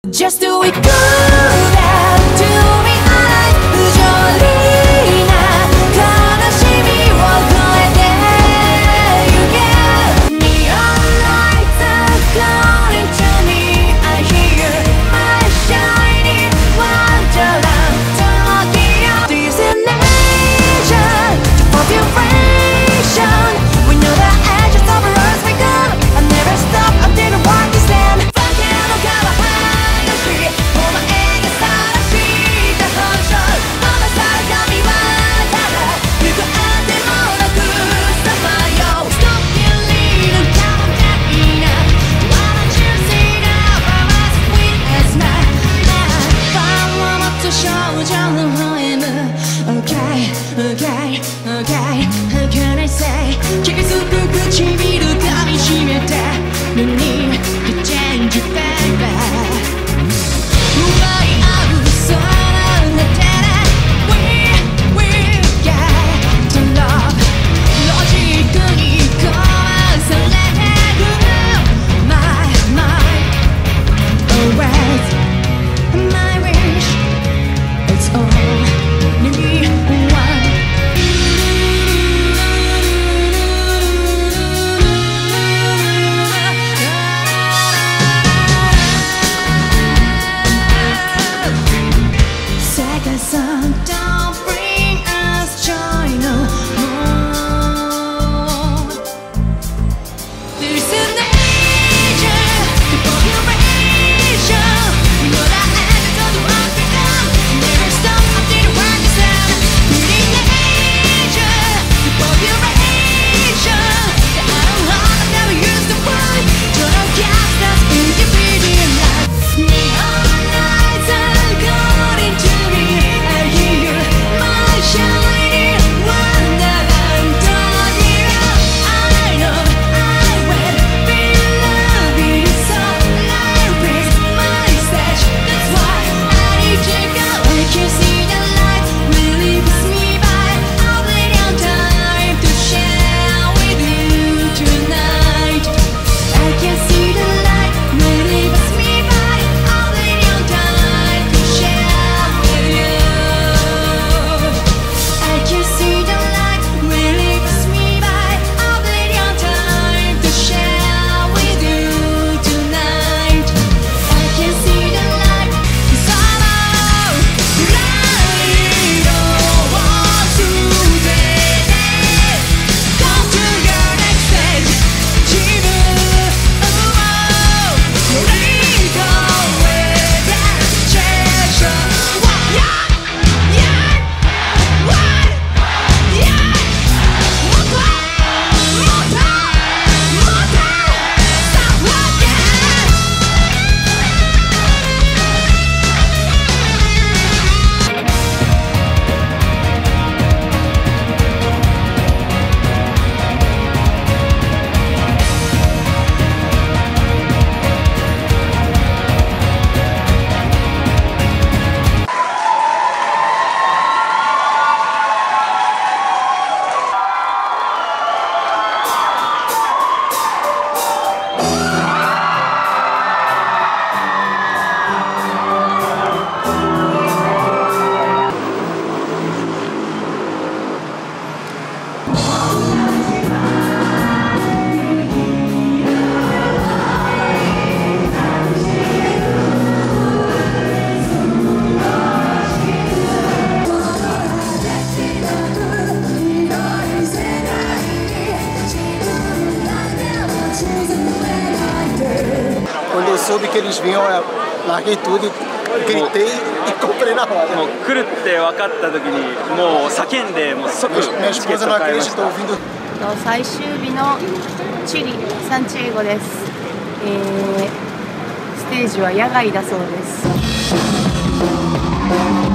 Just do it good and do me alright 不条理な悲しみを超えてゆけ Neon lights are calling to me I hear my shining wonderland Tokyo Destination Population We know the edges of our earth we come I never stop until the world is stand Quando eu soube que eles vinham, eu larguei tudo e gritei e comprei na hora. もう来るって分かった時にもう叫んでもう即 Minha チケッ esposa ト não 買いまし acreditou た。 ouvindo. 最終日のチリ・サンチエゴです、ステージは野外だそうです。